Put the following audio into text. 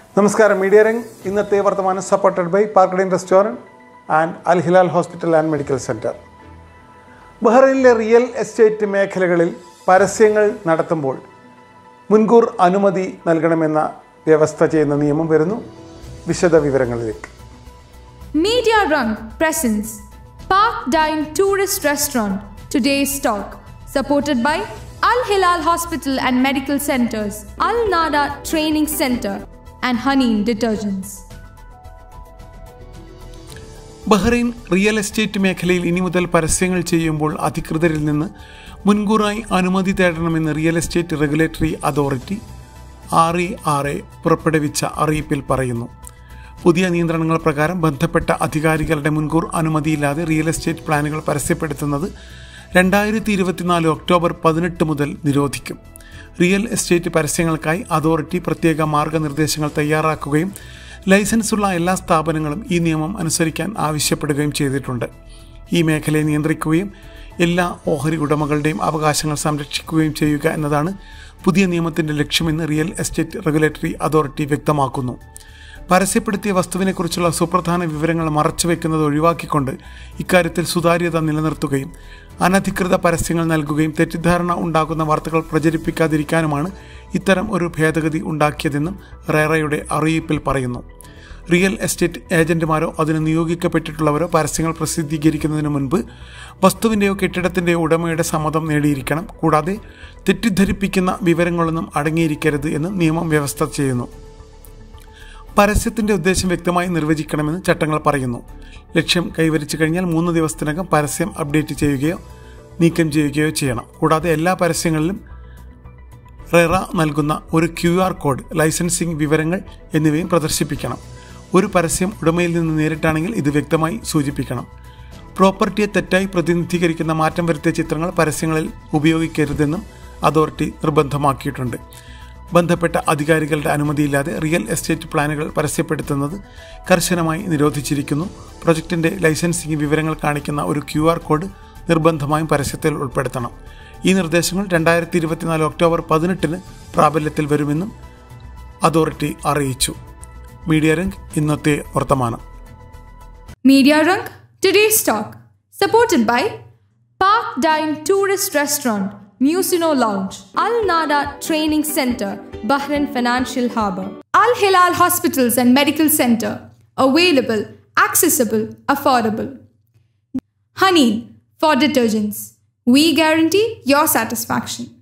നമസ്കാരം. മീഡിയ രംഗ് ഇന്നത്തെ വർത്തമാനം സപ്പോർട്ടഡ് ബൈ പാർക്കഡൈൻ restaurant and Al Hilal hospital and medical centre. ബഹ്റൈനിലെ റിയൽ എസ്റ്റേറ്റ് മേഖലകളിൽ പരസ്യങ്ങൾ നടത്തുമ്പോൾ മുൻകൂർ അനുമതി നൽകണമെന്ന വ്യവസ്ഥ ചെയ്യുന്ന നിയമം വരുന്നു. വിശദ വിവരങ്ങളിലേക്ക്. Media Rang presents Park Dine Tourist Restaurant Today's Talk, supported by Al Hilal Hospital and Medical Centers, Al Nada Training Center and Honey Detergents. Bahrain real estate മേഖലയിൽ ഇനി മുതൽ പരസ്യങ്ങൾ ചെയ്യുമ്പോൾ അധികൃതരിൽ നിന്ന് മുൻകൂറായി അനുമതി തേടണമെന്ന് real estate regulatory authority RERA പുറപ്പെടുവിച്ച അറിയിപ്പിൽ പറയുന്നു. പുതിയ നിയന്ത്രണങ്ങൾ പ്രകാരം ബന്ധപ്പെട്ട അധികാരികളുടെ മുൻകൂർ അനുമതിയില്ലാതെ റിയൽ എസ്റ്റേറ്റ് പ്ലാനുകൾ പരസ്യപ്പെടുത്തുന്നത് 2024 ഒക്ടോബർ 18 മുതൽ നിരോധിക്കും. റിയൽ എസ്റ്റേറ്റ് പരസ്യങ്ങൾക്കായി അതോറിറ്റി പ്രത്യേക മാർഗനിർദ്ദേശങ്ങൾ തയ്യാറാക്കുകയും ലൈസൻസുള്ള എല്ലാ സ്ഥാപനങ്ങളും ഈ നിയമം അനുസരിക്കാൻ ആവശ്യപ്പെടുകയും ചെയ്തിട്ടുണ്ട്. ഈ മേഖലയെ നിയന്ത്രിക്കുകയും എല്ലാ ഓഹരി ഉടമകളുടെയും അവകാശങ്ങൾ സംരക്ഷിക്കുകയും ചെയ്യുക എന്നതാണ് പുതിയ നിയമത്തിൻ്റെ ലക്ഷ്യമെന്ന് റിയൽ എസ്റ്റേറ്റ് റെഗുലേറ്ററി അതോറിറ്റി വ്യക്തമാക്കുന്നു. പരസ്യപ്പെടുത്തിയ വസ്തുവിനെക്കുറിച്ചുള്ള സുപ്രധാന വിവരങ്ങൾ മറച്ചുവെക്കുന്നത് ഒഴിവാക്കിക്കൊണ്ട് ഇക്കാര്യത്തിൽ സുതാര്യത നിലനിർത്തുകയും അനധികൃത പരസ്യങ്ങൾ നൽകുകയും തെറ്റിദ്ധാരണ ഉണ്ടാകുന്ന വാർത്തകൾ പ്രചരിപ്പിക്കാതിരിക്കാനുമാണ് ഇത്തരം ഒരു ഭേദഗതി ഉണ്ടാക്കിയതെന്നും റേറയുടെ അറിയിപ്പിൽ പറയുന്നു. റിയൽ എസ്റ്റേറ്റ് ഏജന്റുമാരോ അതിന് നിയോഗിക്കപ്പെട്ടിട്ടുള്ളവരോ പരസ്യങ്ങൾ പ്രസിദ്ധീകരിക്കുന്നതിന് മുൻപ് വസ്തുവിൻ്റെയോ കെട്ടിടത്തിൻ്റെയോ ഉടമയുടെ സമ്മതം നേടിയിരിക്കണം. കൂടാതെ തെറ്റിദ്ധരിപ്പിക്കുന്ന വിവരങ്ങളൊന്നും അടങ്ങിയിരിക്കരുത് എന്ന് നിയമം വ്യവസ്ഥ ചെയ്യുന്നു. പരസ്യത്തിൻ്റെ ഉദ്ദേശം വ്യക്തമായി നിർവചിക്കണമെന്ന് ചട്ടങ്ങൾ പറയുന്നു. ലക്ഷ്യം കൈവരിച്ചു കഴിഞ്ഞാൽ 3 ദിവസത്തിനകം പരസ്യം അപ്ഡേറ്റ് ചെയ്യുകയോ നീക്കം ചെയ്യുകയോ ചെയ്യണം. കൂടാതെ എല്ലാ പരസ്യങ്ങളിലും റെറ നൽകുന്ന ഒരു QR കോഡ്, ലൈസൻസിംഗ് വിവരങ്ങൾ എന്നിവയും പ്രദർശിപ്പിക്കണം. ഒരു പരസ്യം ഉടമയിൽ നിന്ന് നേരിട്ടാണെങ്കിൽ ഇത് വ്യക്തമായി സൂചിപ്പിക്കണം. പ്രോപ്പർട്ടിയെ തെറ്റായി പ്രതിനിധീകരിക്കുന്ന മാറ്റം വരുത്തിയ ചിത്രങ്ങൾ പരസ്യങ്ങളിൽ ഉപയോഗിക്കരുതെന്നും അതോറിറ്റി നിർബന്ധമാക്കിയിട്ടുണ്ട്. ബന്ധപ്പെട്ട അധികാരികളുടെ അനുമതിയില്ലാതെ റിയൽ എസ്റ്റേറ്റ് പ്ലാനുകൾ പരസ്യപ്പെടുത്തുന്നത് കർശനമായി നിരോധിച്ചിരിക്കുന്നു. പ്രൊജക്ടിൻ്റെ ലൈസൻസിംഗ് വിവരങ്ങൾ കാണിക്കുന്ന ഒരു QR കോഡ് നിർബന്ധമായും പരസ്യത്തിൽ ഉൾപ്പെടുത്തണം. ഈ നിർദ്ദേശങ്ങൾ 2024 ഒക്ടോബർ 18 പ്രാബല്യത്തിൽ വരുമെന്നും അതോറിറ്റി അറിയിച്ചു. മീഡിയ രംഗ് ഇന്നത്തെ വർത്തമാനം. Media Rang Today's Talk, supported by Park Dine Tourist Restaurant, Musino Lounge, Al Nada Training Center, Bahrain Financial Harbour, Al Hilal Hospitals and Medical Center, available, accessible, affordable. Honey for detergents. We guarantee your satisfaction.